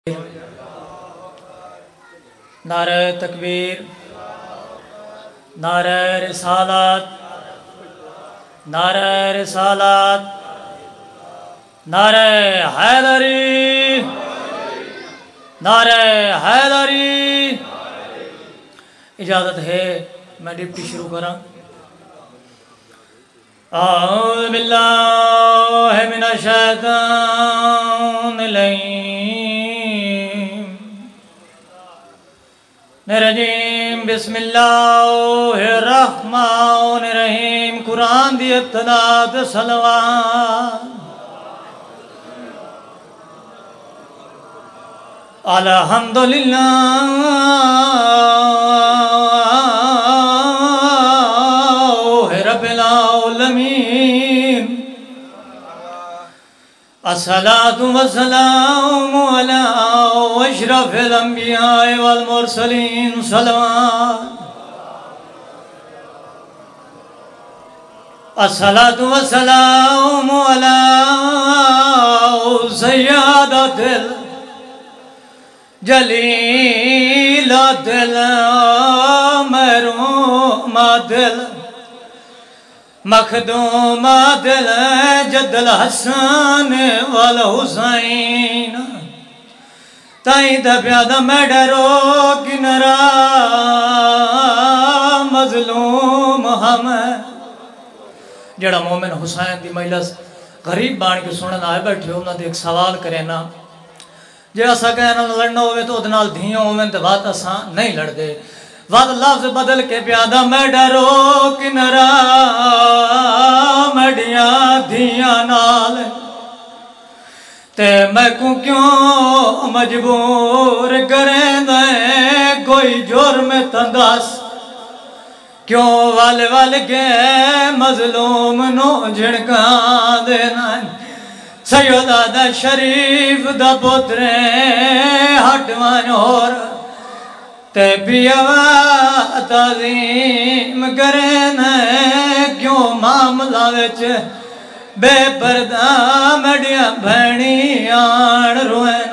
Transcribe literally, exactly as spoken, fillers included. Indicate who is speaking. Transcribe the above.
Speaker 1: नारे तकबीर, नारे रिसालत, नारे रिसालत, नारे हैदरी, नारे हैदरी। इजाज़त है मैं डिप्टी शुरू करा। औज़ु बिल्लाहि मिनश शैतानिर रजीम। बिस्मिल्लाहिर्रहमानिर्रहीम। कुरान दी इब्तिदा ते सलवात। अल्हम्दुलिल्लाहि रब्बिल आलमीन। अस्सलातु वस्सलामु अला अशरफिल अंबिया वल मुरसलीन। सलवात। अस्सलातु वस्सलामु अला सय्यदातिल जलीलातिल महरूमातिल मखदूमातिल जद्दल हसन वल हुसैन। ताई दा प्यादा मैं डरो किनरा मजलूम हम। जड़ा मोमिन हुसैन दी मजलिस गरीब बाण के सुनन आए बैठे उन्हां दे एक सवाल करे ना, जे असा कहना लड़ना होवे तो उहदे नाल धियां होवन ते बात असा नहीं लड़दे। वद लफ्ज बदल के प्यादा मैं डरो किनरा मडिया धियां नाल। ते मैं को क्यों मजबूर करें दे कोई जुर्म तंदस। क्यों वल वल के मजलूम नो झिड़का देना। सैयदा दा शरीफ दा पुत्रे हटवन और ते पियावा ताज़ीम करें क्यों मामला विच बेपर्दा मडिया भैणी आण रोएं।